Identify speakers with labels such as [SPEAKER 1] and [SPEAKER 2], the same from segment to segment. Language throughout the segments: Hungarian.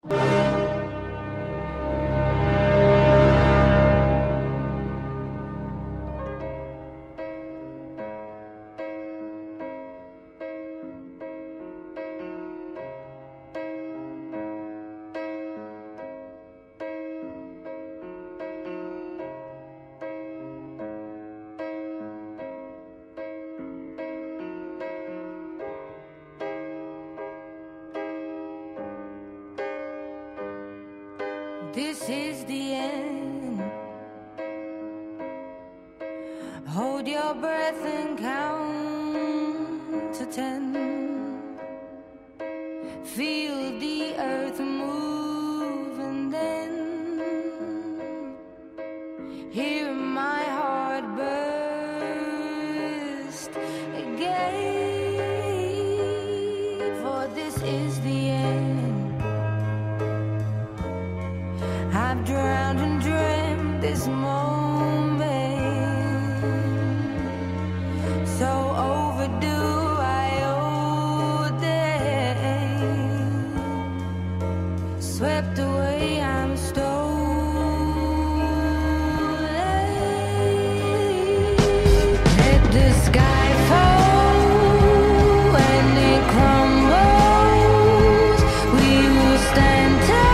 [SPEAKER 1] This is the end. Hold your breath and count to 10. Feel the earth move and then hear my heart burst again. For this is the end. I've drowned and dreamt this moment, so overdue I owe them. Swept away, I'm stolen. Let the sky fall when it crumbles. We will stand tall.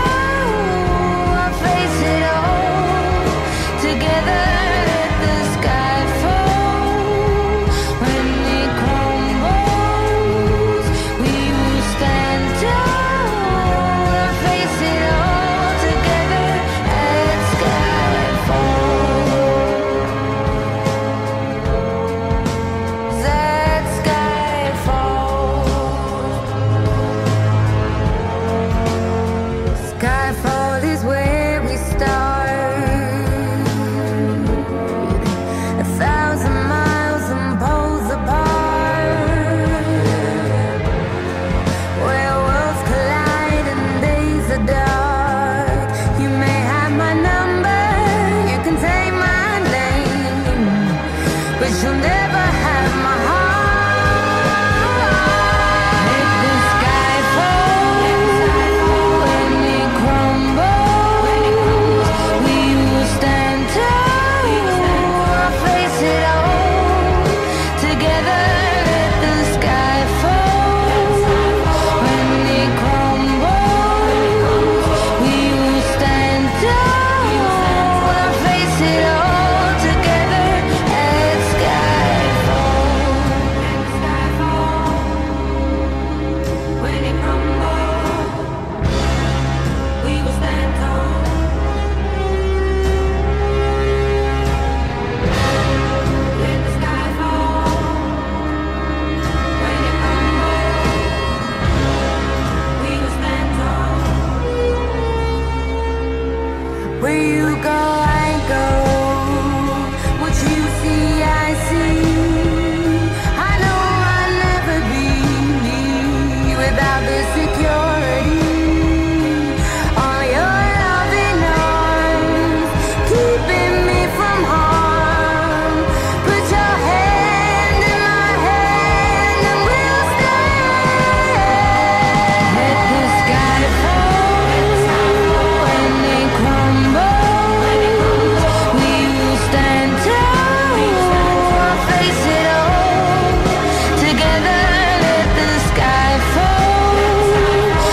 [SPEAKER 1] Together, let the sky fall.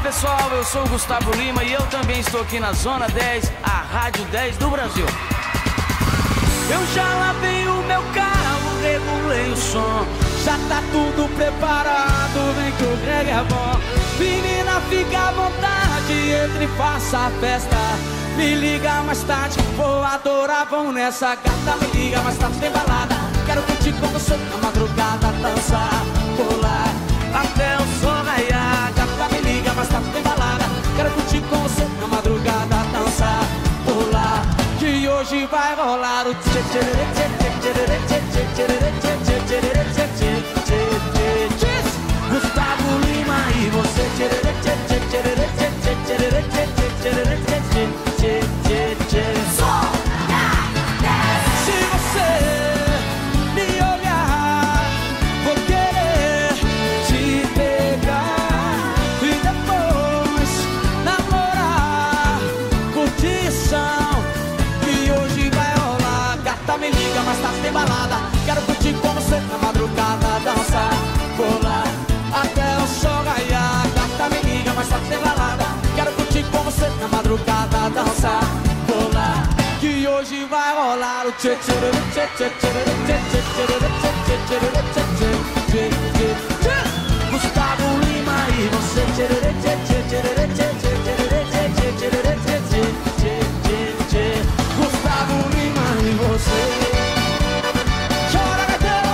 [SPEAKER 2] pessoal, eu sou o Gustavo Lima e eu também estou aqui na Zona 10, a Rádio 10 do Brasil. Eu já lavei o meu carro, regulei o som, já tá tudo preparado, vem que o reggae é bom. Menina, fica à vontade, entre e faça a festa. Me liga mais tarde, vou adorar, vamos nessa gata. Me liga mais tarde, tem balada. Quero curtir com você na madrugada, dançar, pular até o sol raiar. Gata, me liga mais tarde, tem balada. Quero curtir com você na madrugada, dançar, pular, que hoje vai rolar o tchê tchê tchê tchê tchê tchê tchê tchê tchê tchê tchê. Gustavo Lima e você tchê tchê tchê tchê tchê tchê tchê tchê tchê tchê tchê. Se você me olhar, vou querer te pegar e depois namorar, curtição, que hoje vai rolar. Gata, me liga, mas tá sem balada. Quero curtir com você na madrugada, dançar, pular até o sol raiar. Gata, me liga, mas tá sem balada. Quero curtir com você na madrugada, dançar, pular, que hoje vai rolar o tchê tchê tchê tchê tchê tchê tchê tchê tchê. Gustavo Lima e você tchê tchê tchê tchê tchê tchê tchê. Gustavo Lima e você. Chora, gaiteiro!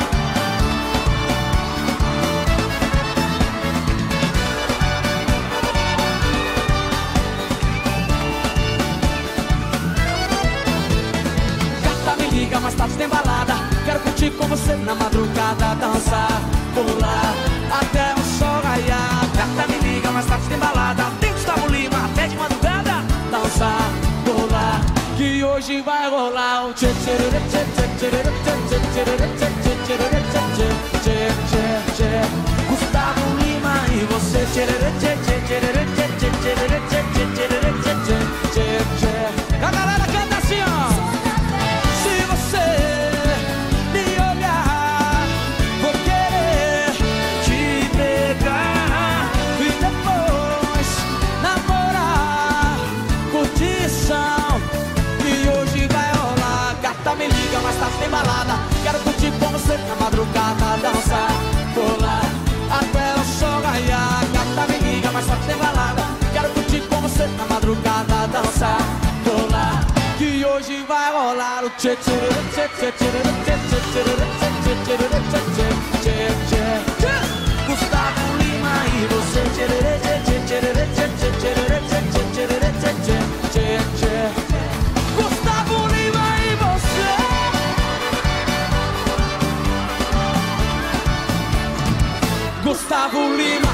[SPEAKER 2] Gata, me liga, mais tarde tem balada. Quero curtir com você na madrugada, dançar, pular até o sol raiar. Gata, me liga, mais tarde tem balada. Tem Gustavo Lima até de madrugada, dançar, pular, que hoje vai rolar o tchê tchê tchê tchê tchê tchê tchê tchê tchê tchê. Gustavo Lima e você tchê tchê tchê tchê tchê tchê tchê tchê. A galera canta assim, ó. Se você me olhar, vou querer te pegar e depois namorar, curtição, que hoje vai rolar. Gata, me liga, mas tá sem balada. Quero curtir com você na madrugada, dançar, pular até o sol raiar. Gata, me liga, mas tá sem balada. Quero curtir com você na madrugada, dançar, pular, que hoje vai rolar o tchê tchê tchê tchê tchê tchê tchê tchê tchê. Gustavo Lima e você tchê tchê tchê tchê tchê tchê tchê. Gustavo Lima e você. Gustavo Lima.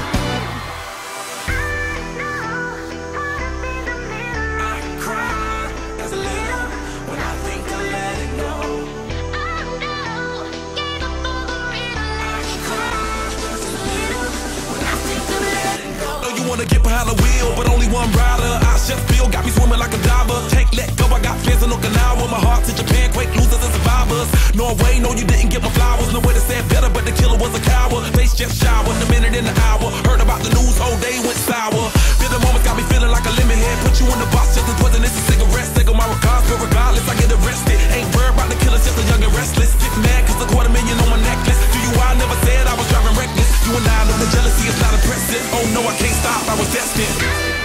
[SPEAKER 3] Wanna get behind the wheel, but only one rider. I just feel got me swimming like a diver. Can't let go, I got plans in Okinawa. My heart to Japan, quake losers and survivors. Norway, no, you didn't get my flowers. No way to say it better, but the killer was a coward. Face just showered, a minute in the hour. Heard about the news, whole day went sour. Feel the moments got me feeling like a lemon head. Put you in the box just as poisonous as cigarettes. Take on my regards, but regardless, I get arrested. Ain't worried about the killers, just a young and restless. Get mad cause a $250,000 on my necklace. Do you I never said I was driving reckless. You and I know the jealousy is not impressive. Oh no, I can't stop, I was destined.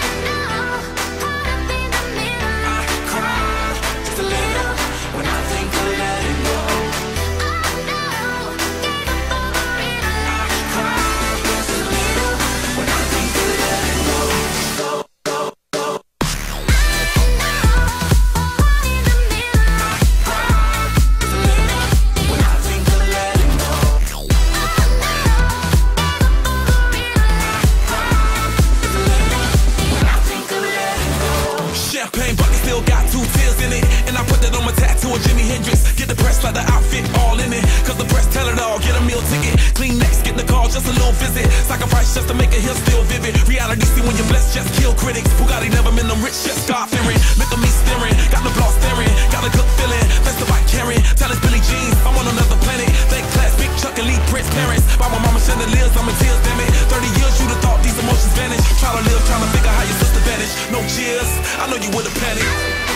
[SPEAKER 3] Sacrifice just to make a hill still vivid. Reality see when you're blessed, just kill critics. Bugatti never been them rich, just God fearing. Look at me staring, got the block staring. Got a good feeling, that's the bike carrying. Tell us Billie Jean, I'm on another planet. Thank class, big Chuck, elite Prince parents. By my mama chandeliers, I'm in tears, damn it. 30 years, you'd have thought these are emotions vanish. Try to live, trying to figure how your sister vanished. No cheers, I know you would've panicked.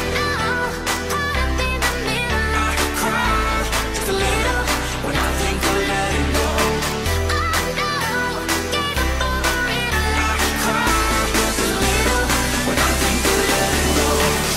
[SPEAKER 3] I cry just a little when I think of letting go. I cry just a little when I think of letting go.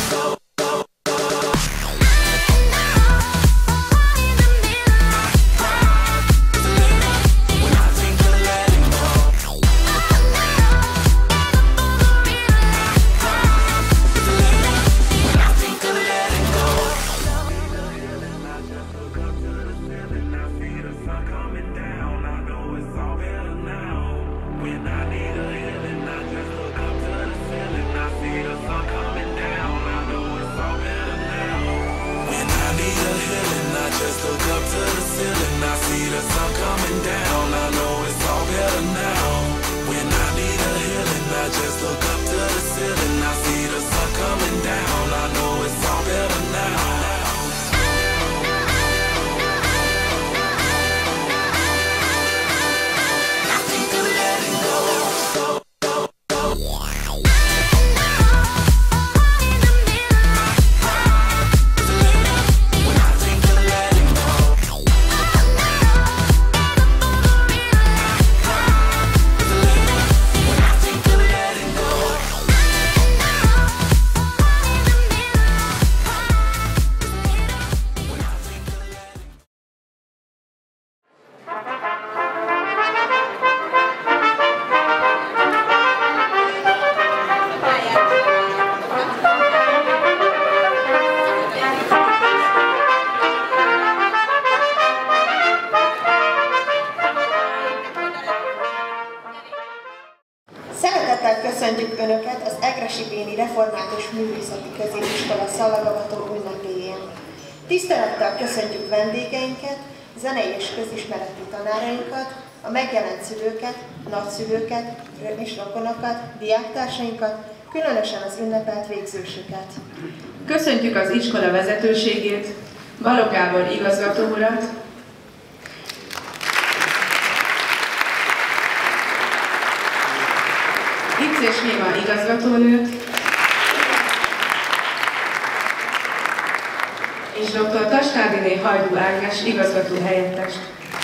[SPEAKER 4] Köszöntjük Önöket az Egressy Béni Református Művészeti Középiskola szalagavató ünnepéjén. Tisztelettel köszöntjük vendégeinket, zenei és közismereti tanárainkat, a megjelent szülőket, nagyszülőket és rokonokat, diáktársainkat, különösen az ünnepelt végzősöket.
[SPEAKER 5] Köszöntjük az iskola vezetőségét, Balogh Gábor igazgató urat, Icés Néma igazgatónőt és dr. Tasnádiné Hajdú Ágnes igazgató helyettest.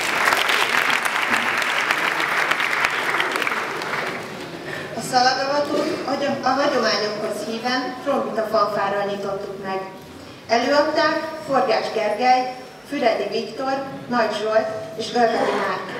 [SPEAKER 4] A szalagavatót a hagyományokhoz híven trombita fanfárral nyitottuk meg. Előadták Forgás Gergely, Füredi Viktor, Nagy Zsolt és Örvedi Márk.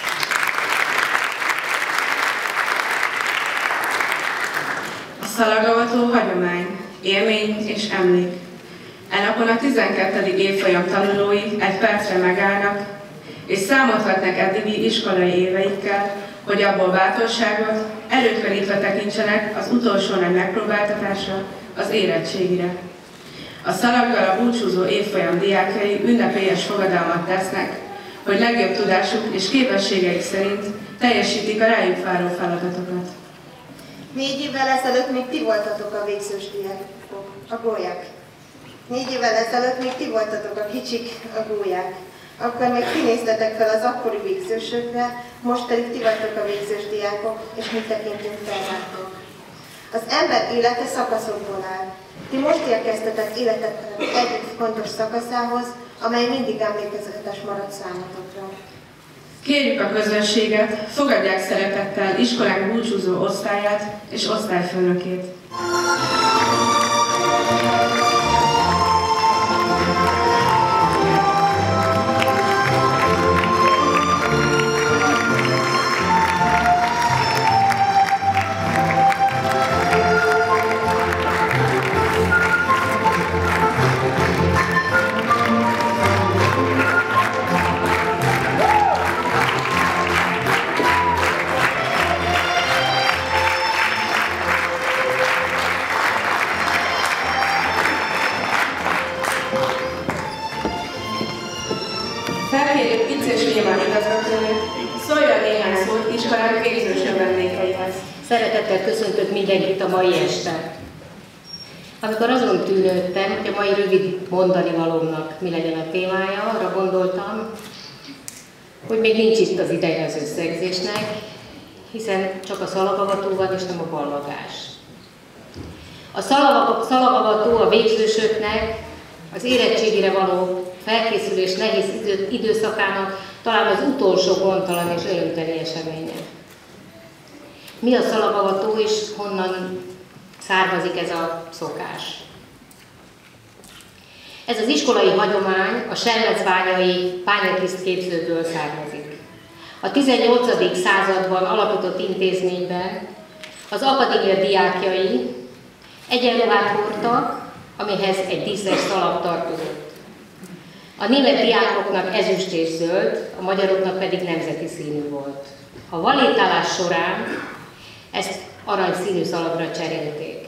[SPEAKER 5] A szalagavató hagyomány, élmény és emlék. E napon a 12. évfolyam tanulói egy percre megállnak, és számolhatnak eddigi iskolai éveikkel, hogy abból bátorságot, előkönítve tekintsenek az utolsó nagy megpróbáltatásra, az érettségire. A szalaggal a búcsúzó évfolyam diákjai ünnepélyes fogadalmat tesznek, hogy legjobb tudásuk és képességeik szerint teljesítik a rájuk váró feladatokat.
[SPEAKER 4] 4 évvel ezelőtt még ti voltatok a végzős diákok, a gólyák. 4 évvel ezelőtt még ti voltatok a kicsik, a gólyák. Akkor még ti néztetek fel az akkori végzősökre, most pedig ti vagytok a végzős diákok, és mi tekintünk fel rátok. Az ember élete szakaszokból áll. Ti most érkeztetek életetek egyik fontos szakaszához, amely mindig emlékezetes marad számotokra.
[SPEAKER 5] Kérjük a közönséget, fogadják szeretettel iskolánk búcsúzó osztályát és osztályfőnökét. Felkérjük Icés Néma igazgatónőt, szóljon néhány szót iskolánk végzős vendégeihez.
[SPEAKER 6] Szeretettel köszöntök mindenkit a mai este. Amikor azon tűnődtem, hogy a mai rövid mondani valómnak mi legyen a témája, arra gondoltam, hogy még nincs itt az ideje az összegzésnek, hiszen csak a szalagavató van, és nem a ballagás. A szalagavató a végzősöknek az érettségire való felkészülés nehéz időszakának talán az utolsó gondtalan és örömteli eseménye. Mi a szalagavató, és honnan származik ez a szokás? Ez az iskolai hagyomány a selmecbányai pályatiszt-képzőből származik. A 18. században alapított intézményben az akadémia diákjai egyenruhát hordtak, amihez egy díszes szalag tartozott. A német diákoknak ezüst és zöld, a magyaroknak pedig nemzeti színű volt. A valétálás során ezt aranyszínű szalagra cserélték.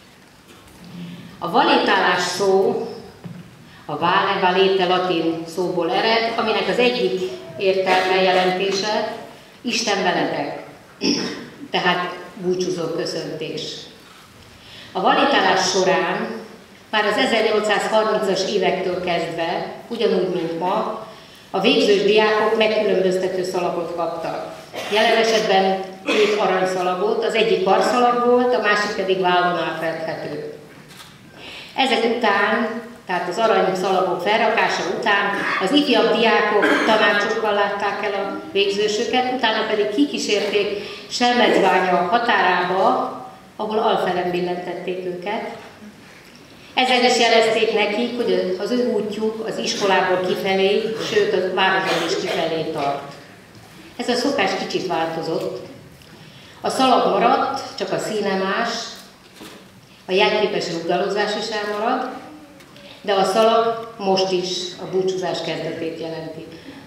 [SPEAKER 6] A valétálás szó a vale, valete latin szóból ered, aminek az egyik értelme jelentése Isten veletek, tehát búcsúzó köszöntés. A valétálás során már az 1830-as évektől kezdve, ugyanúgy, mint ma, a végzős diákok megkülönböztető szalagot kaptak. Jelen esetben 2 aranyszalagot, az egyik karszalag volt, a másik pedig vállon átvethető. Ezek után, tehát az aranyszalagok felrakása után az ifjabb diákok tanácsokkal látták el a végzősöket, utána pedig kikísérték Selmecbánya határába, ahol alfelem billentették őket. Ezzel is jelezték nekik, hogy az ő útjuk az iskolából kifelé, sőt a városból is kifelé tart. Ez a szokás kicsit változott. A szalag maradt, csak a színe más, a jelképes rugdalozás is elmarad, de a szalag most is a búcsúzás kezdetét jelenti.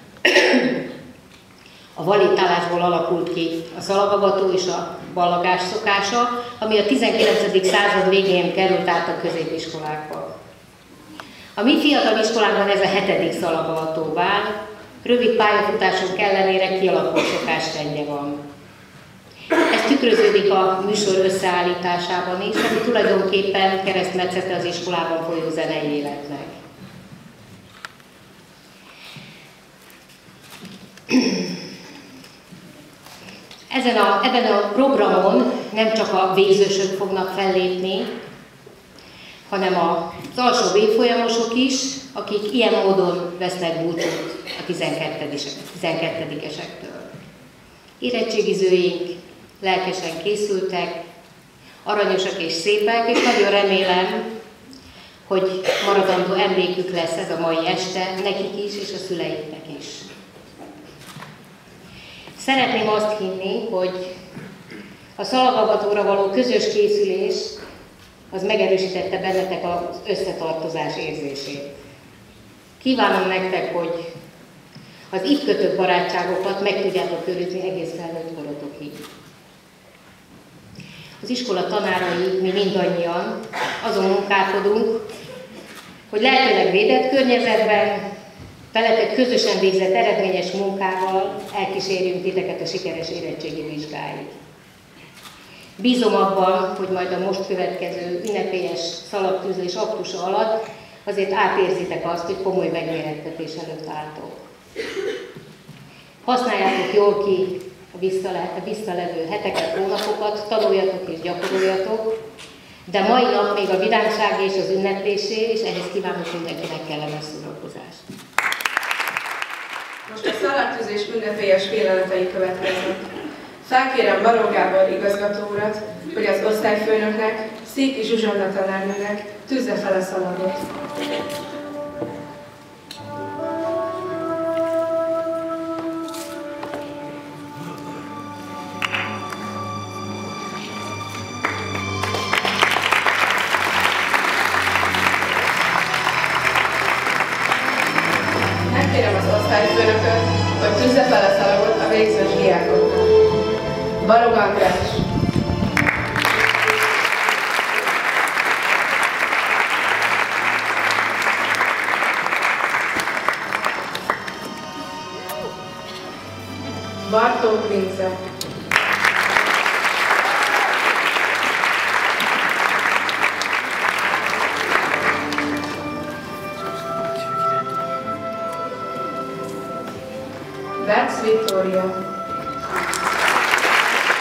[SPEAKER 6] A valétálásból alakult ki a szalagavató és a ballagás szokása, ami a 19. század végén került át a középiskolákba. A mi fiatal iskolánkban ez a 7. szalagavató vál, rövid pályafutásunk ellenére kialakult szokásrendje van. Ez tükröződik a műsor összeállításában is, ami tulajdonképpen keresztmetszete az iskolában folyó zenei életnek. Ebben a programon nem csak a végzősök fognak fellépni, hanem az alsó évfolyamosok is, akik ilyen módon vesznek búcsút a 12-esektől. Érettségizőink lelkesen készültek, aranyosak és szépek, és nagyon remélem, hogy maradandó emlékük lesz ez a mai este nekik is, és a szüleiknek is. Szeretném azt hinni, hogy a szalagavatóra való közös készülés az megerősítette bennetek az összetartozás érzését. Kívánom nektek, hogy az itt kötött barátságokat meg tudjátok őrizni egész felnőtt korotokig. Az iskola tanárai, mi mindannyian azon munkálkodunk, hogy lehetőleg védett környezetben, veletek közösen végzett eredményes munkával elkísérjünk titeket a sikeres érettségi vizsgáig. Bízom abban, hogy majd a most következő ünnepélyes szalagtűzlés aktusa alatt azért átérzitek azt, hogy komoly megmérettetés előtt álltok. Használjátok jól ki a visszalevő heteket, hónapokat, tanuljatok és gyakoroljatok, de mai nap még a vidámság és az ünneplésé, és ehhez kívánok mindenkinek kellemes szórakozást.
[SPEAKER 5] Most a szalagtűzés ünnepélyes pillanatei következnek. Felkérem Baró Gábor igazgató urat, hogy az osztályfőnöknek, Széki Zsuzsanna tanárnőnek tűzze fel a szalagot. Megkérem az osztályfőnököt, hogy tűzze fel a szalagot a végzős diákoknak. Balogh András. Bartók Vince. Berc Viktória.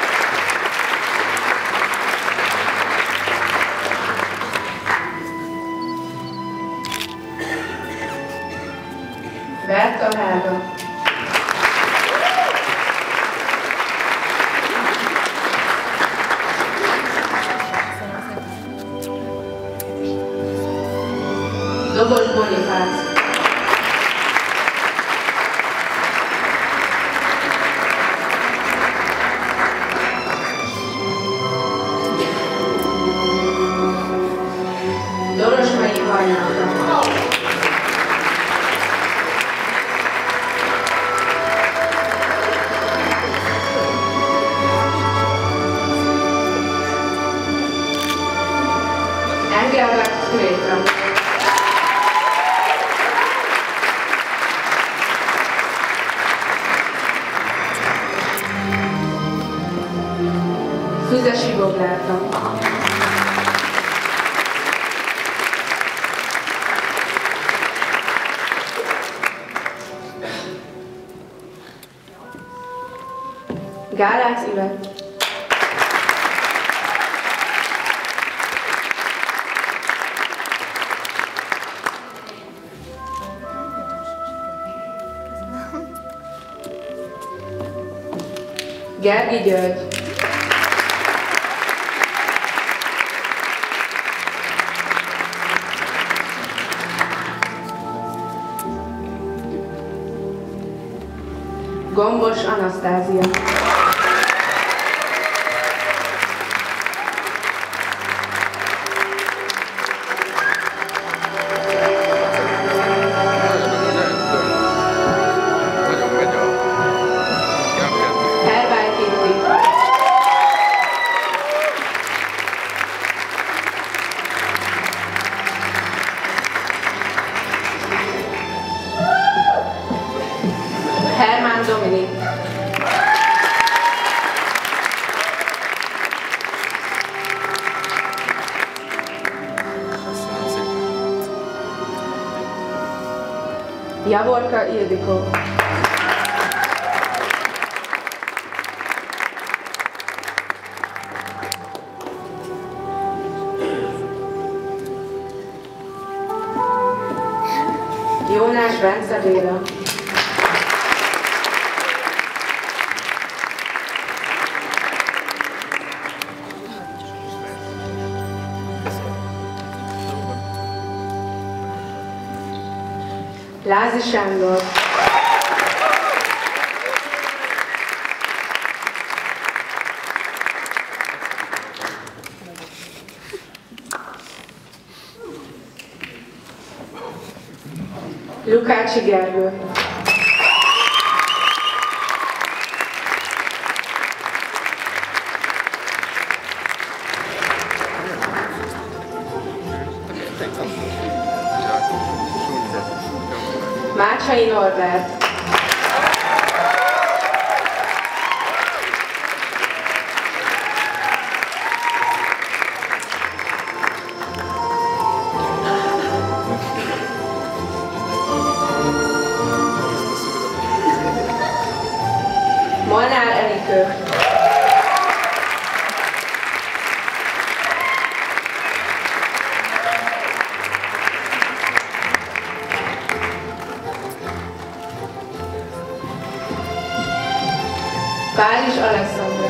[SPEAKER 5] Füzesi Boglárka. Gálácz Ivett. Gergi György. Gombos Anasztázia. Hermán Dominik. Javorka Ildikó. Jónás Bence Béla. Lázi Sándor. Lukácsi Gergő. Mácsai Norbert. Molnár Enikő. Párizs Alexandra.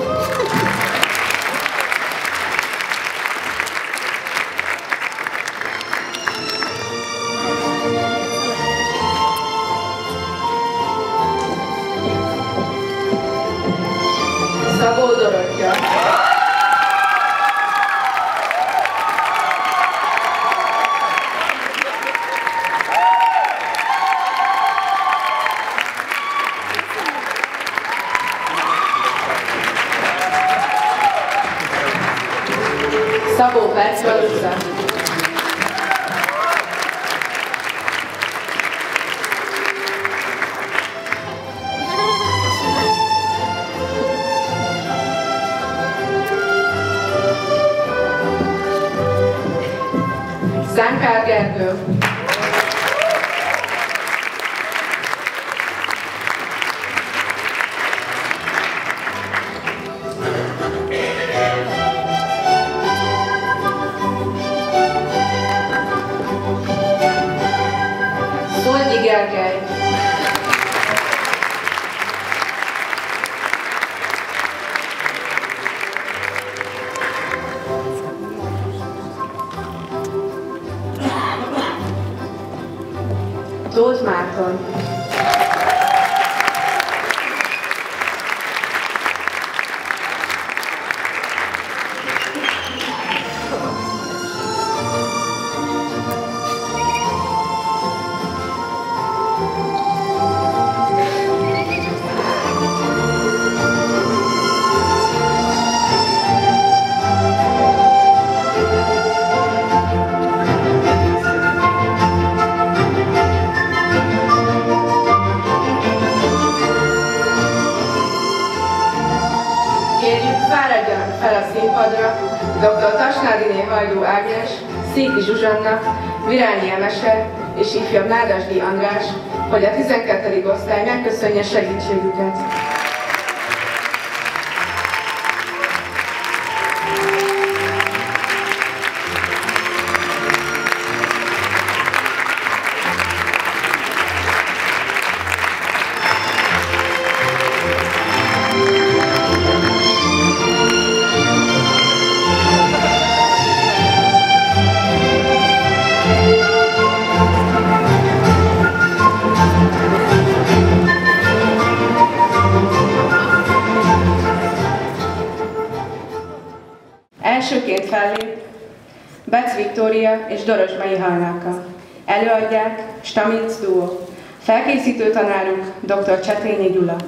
[SPEAKER 5] Szabó Dorottya. Szabó Percva Luca. Szánkár Gergő. Szolgyi Gergely. fáradjanak fel a színpadra dr. Tasnádiné Hajdú Ágnes, Széki Zsuzsanna, Virányi Emese és ifjabb Nádasdi András, hogy a 12. osztály megköszönje segítségüket. Elsőként fellép Bec Viktória és Dorosmai Hajnalka. Előadják Stamic Duo. Felkészítő tanáruk dr. Csetényi Gyula.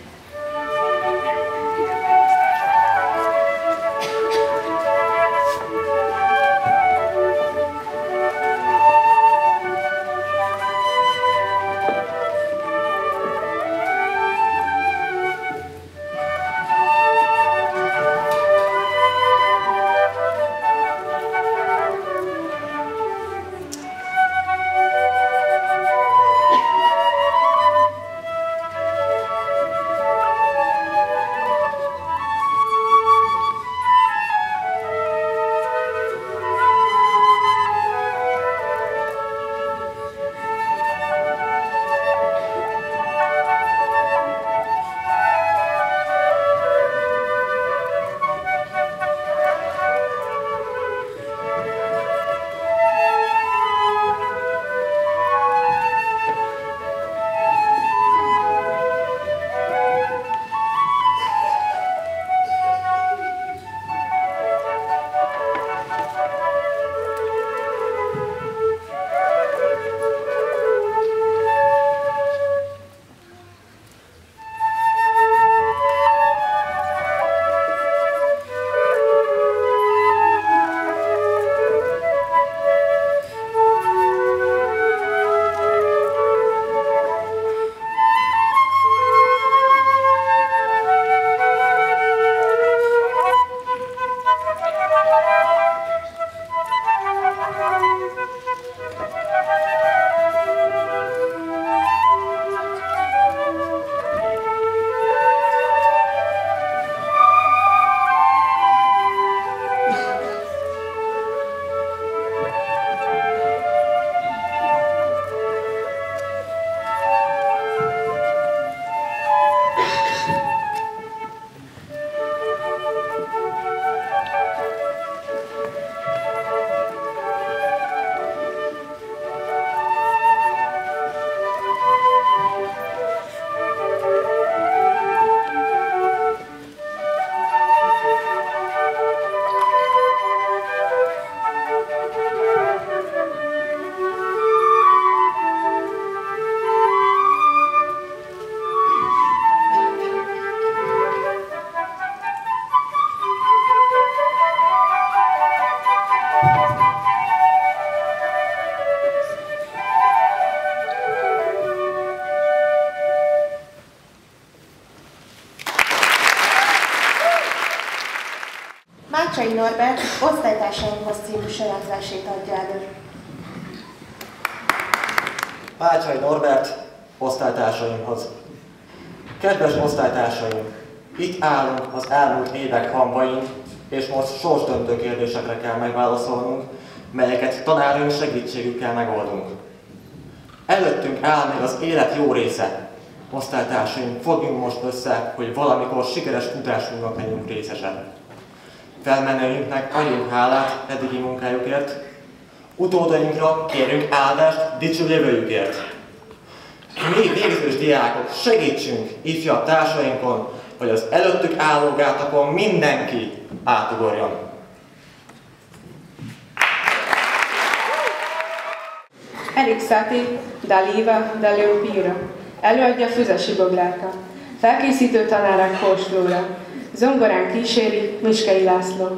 [SPEAKER 4] Mácsai Norbert Osztálytársaimhoz című sajátlásait adja elő.
[SPEAKER 7] Mácsai Norbert Osztálytársaimhoz. Kedves osztálytársaim, itt állunk az elmúlt évek hamvain, és most sorsdöntő kérdésekre kell megválaszolnunk, melyeket tanáraink segítségükkel megoldunk. Előttünk áll még az élet jó része. Osztálytársaim, fogjunk most össze, hogy valamikor sikeres futásunknak legyünk részesek. Felmenőinknek adjunk hálát eddigi munkájukért, utódainkra kérünk áldást dicső jövőjükért. Mi végzős diákok segítsünk ifjabb társainkon, hogy az előttük álló gátakon mindenki átugorjon.
[SPEAKER 5] Elixati Daliva Daleupira. Előadja Füzesi Boglárka. Felkészítő tanárák Kós Flóra. Zongorán kíséri Miskei László.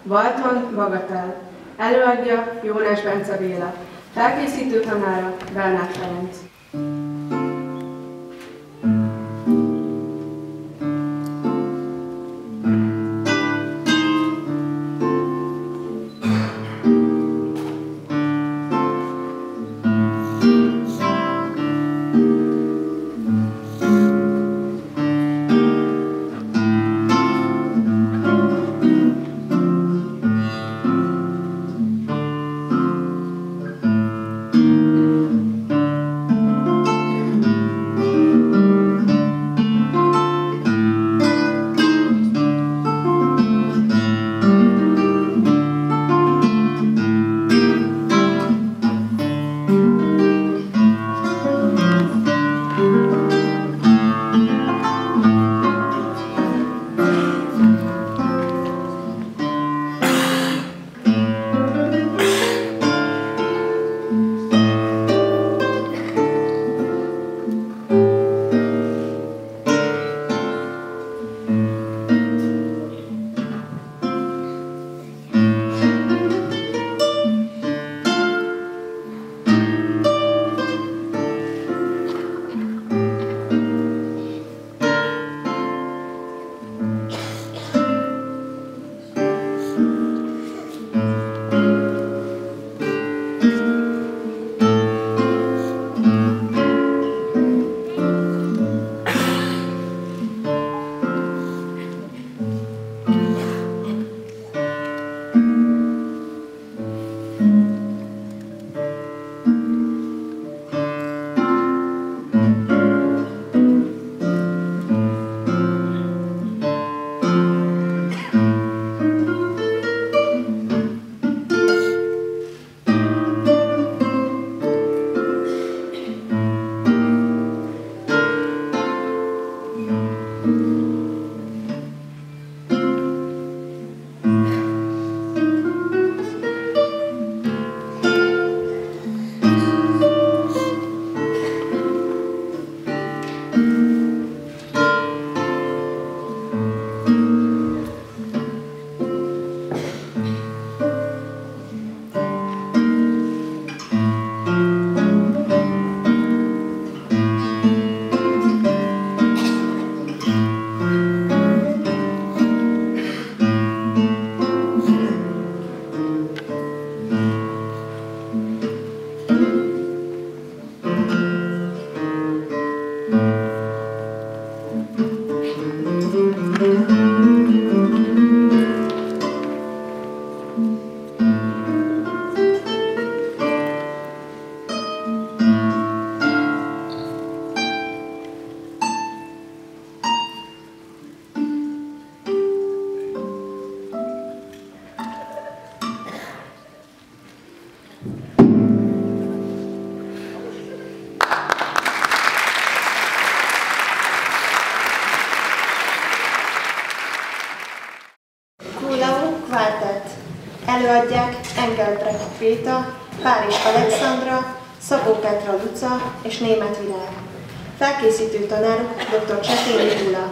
[SPEAKER 5] Walton Bagatel. Előadja Jónás Bence Béla. Felkészítő tanára Bernát Ferenc.
[SPEAKER 4] Előadják Engelbrecht Péta, Párizs Alexandra, Szabó Petra Luca és Németh Virág. Felkészítő tanáruk dr. Csetényi Gyula.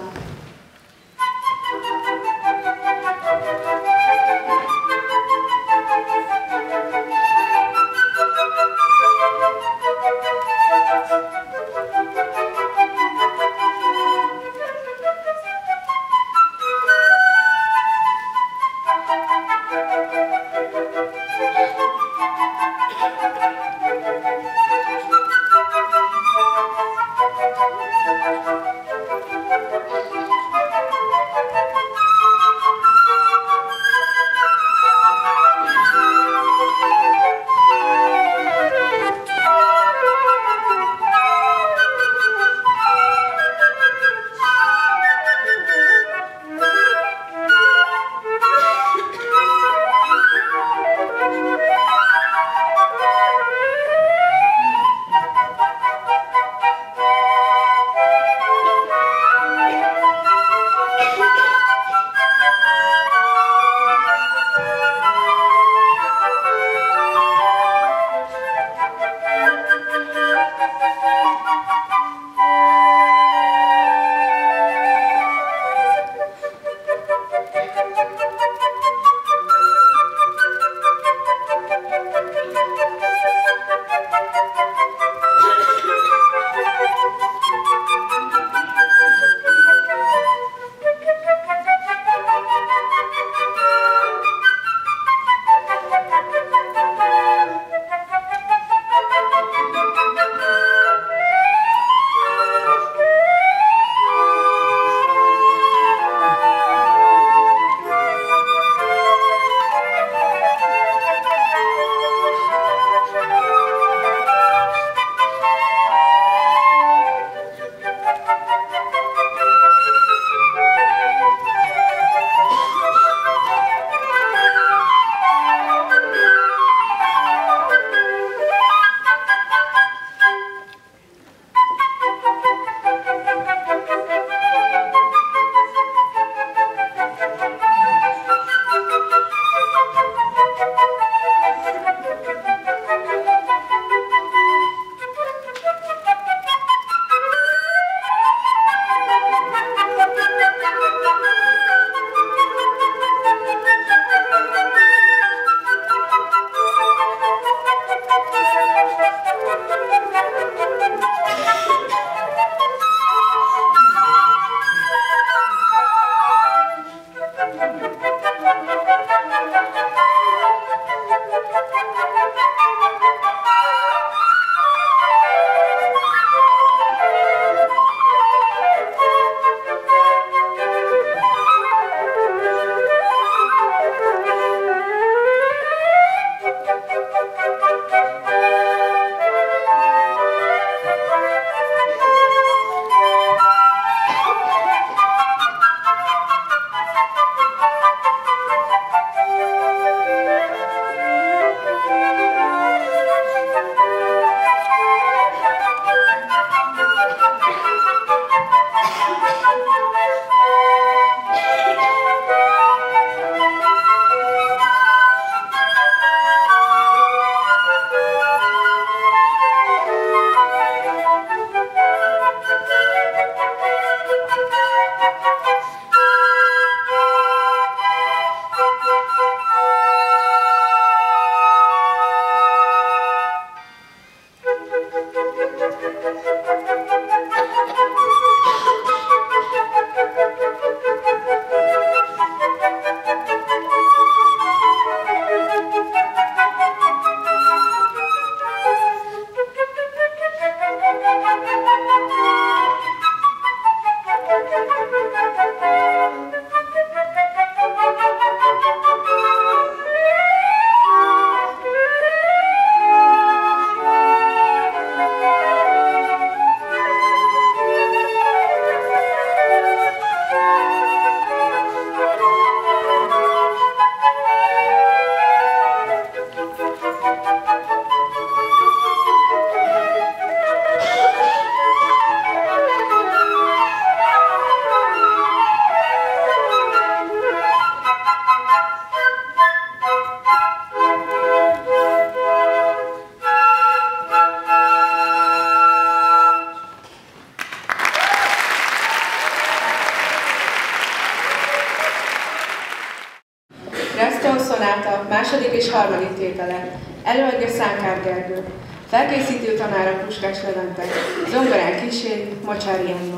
[SPEAKER 5] és harmadik tétele. Előadja Szánkár Gergő. Felkészítő tanára Puskás Levente. Zongorán kíséri Mocsári Anna.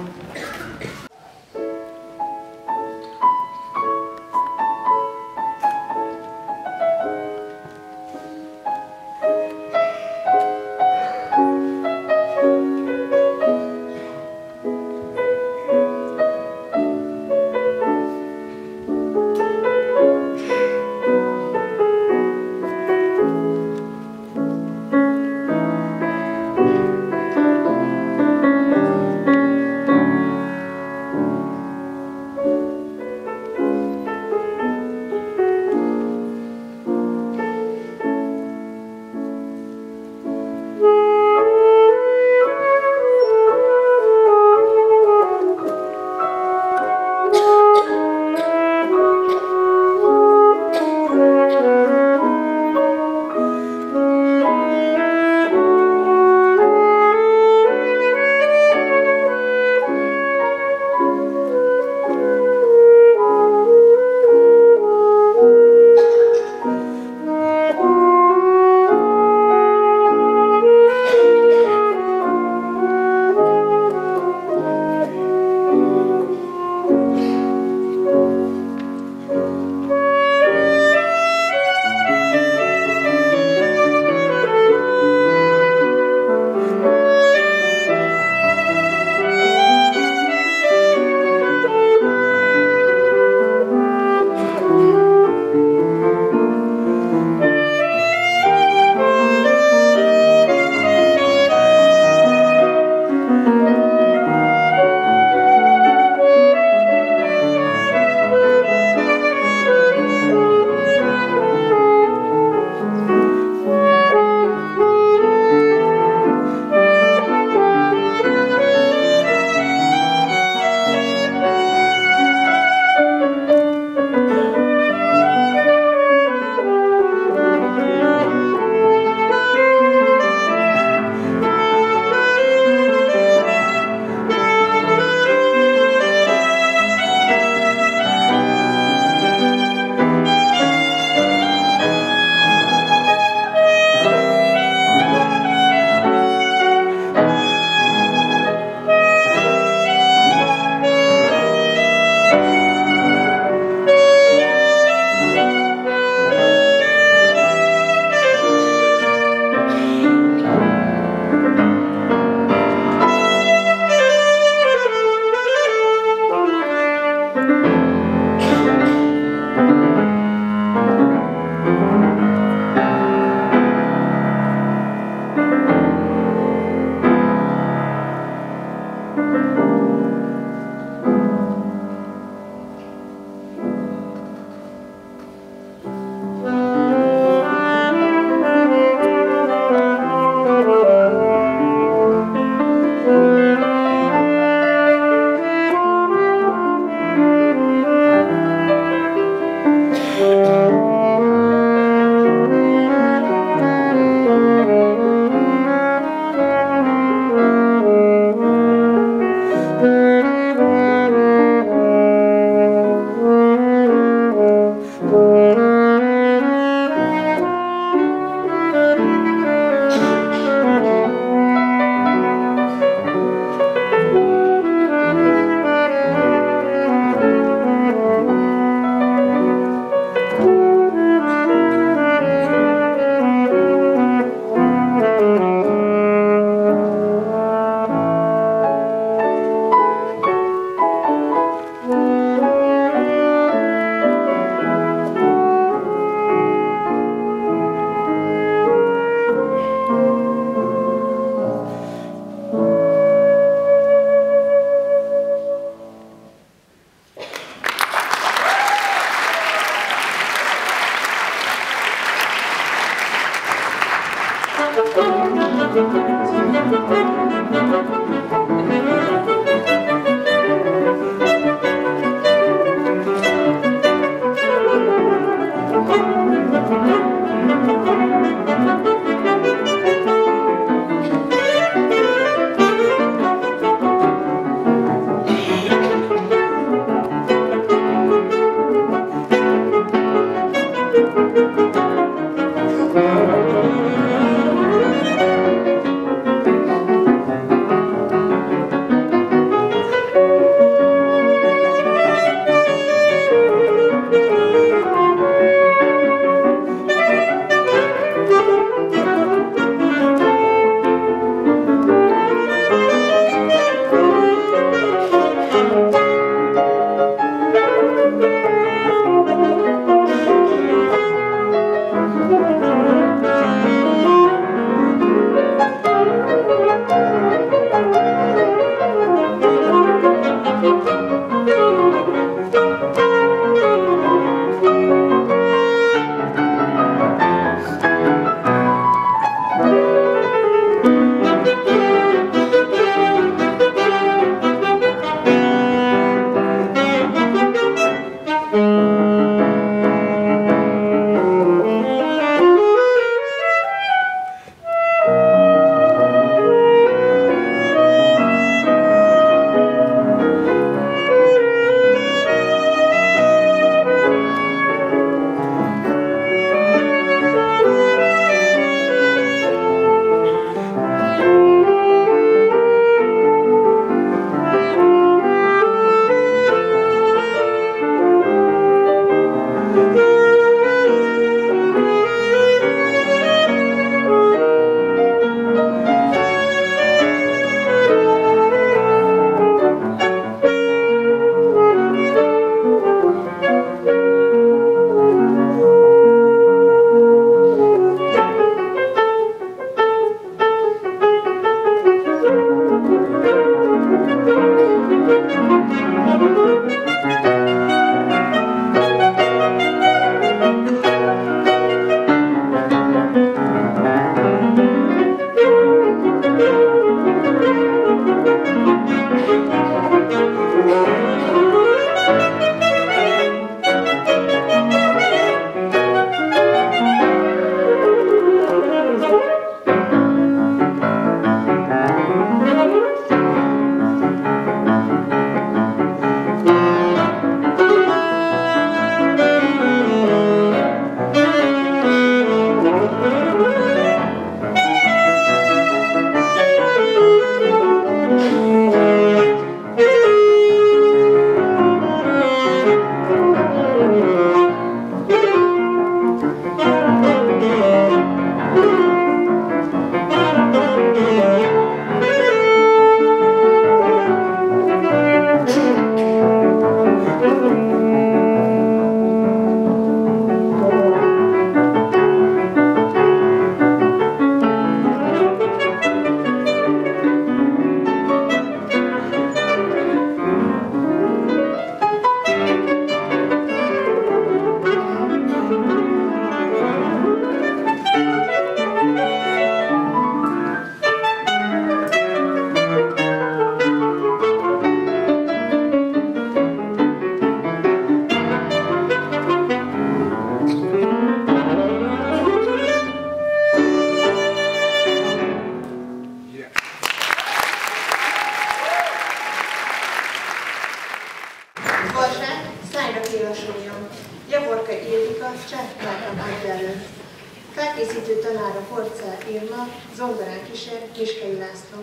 [SPEAKER 4] zongorán kísér Kiskei László.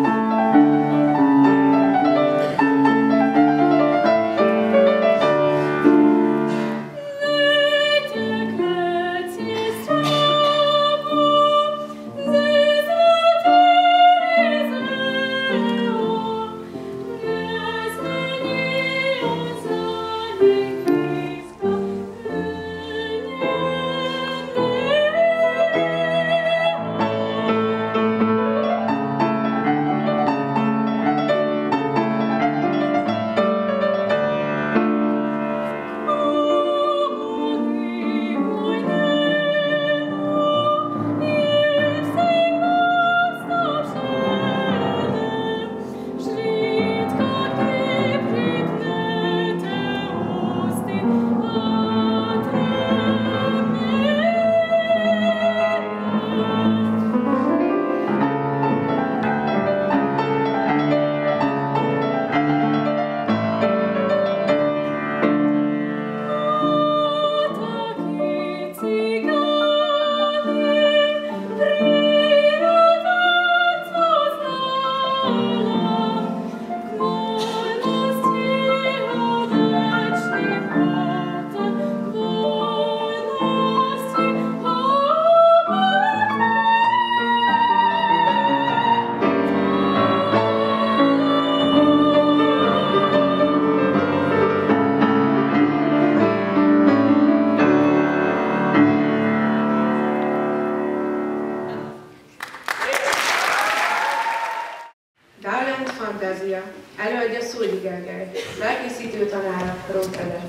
[SPEAKER 5] Fantázia. Előadja Szuldi Gergely. Felkészítő tanára Rótele.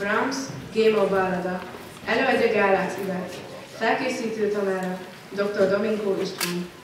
[SPEAKER 5] Drums, Géma Ballada. Előadja Gálác Ivett. Felkészítő tanára Dr. Domingo István.